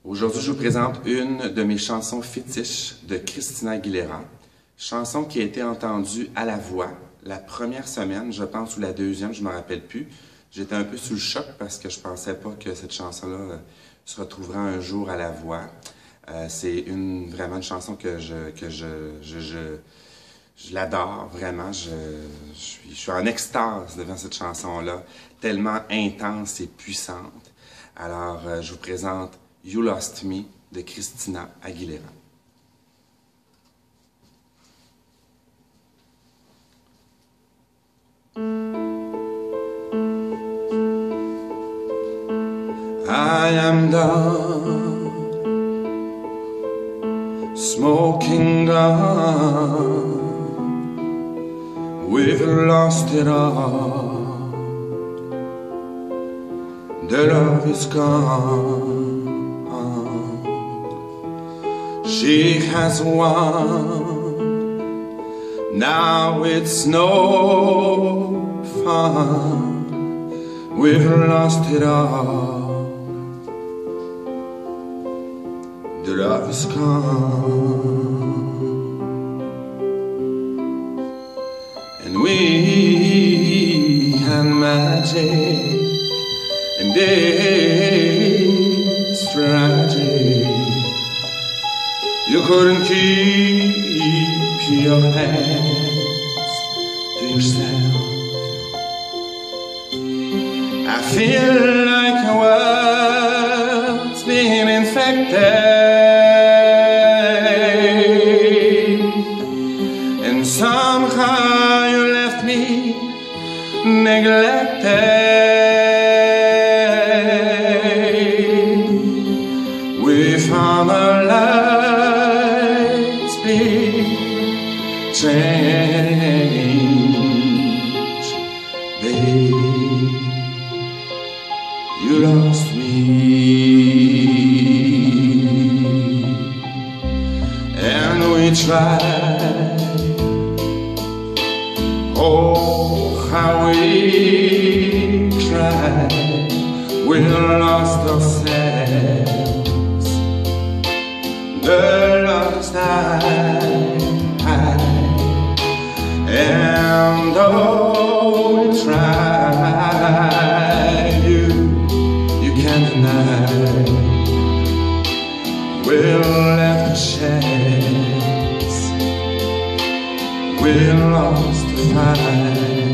Aujourd'hui, je vous présente une de mes chansons fétiches de Christina Aguilera. Chanson qui a été entendue à la voix la première semaine, je pense, ou la deuxième, je ne me rappelle plus. J'étais un peu sous le choc parce que je ne pensais pas que cette chanson-là se retrouvera un jour à la voix. C'est vraiment une chanson que je l'adore, vraiment. Je suis en extase devant cette chanson-là, tellement intense et puissante. Alors, je vous présente You Lost Me de Christina Aguilera. I am done smoking gun. We've lost it all. The love is gone. She has won. Now it's no fun. We've lost it all. The love is gone, and we had magic, and it's tragic. You couldn't keep your hands to yourself. I feel like a world's been infected. Somehow you left me neglected. We found our lives big change, babe. You lost me, and we tried. Oh, how we tried. We lost ourselves. The lost and though we tried, you can't deny. We left a chance. We lost the fight,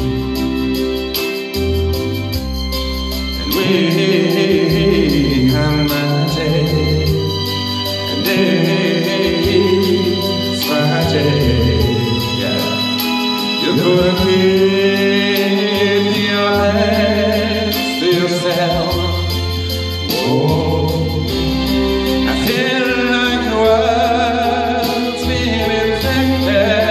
and we had magic, and it's tragic. Yeah, you couldn't keep your hands to yourself. Whoa, I feel like the world's been infected.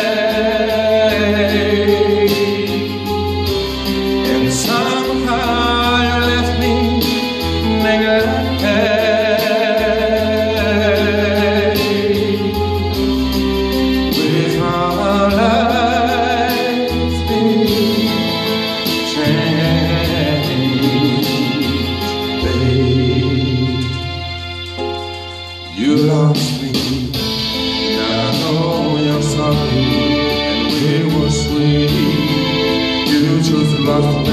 You lost me, and I know you're sorry, and we were sweet. You chose to love me.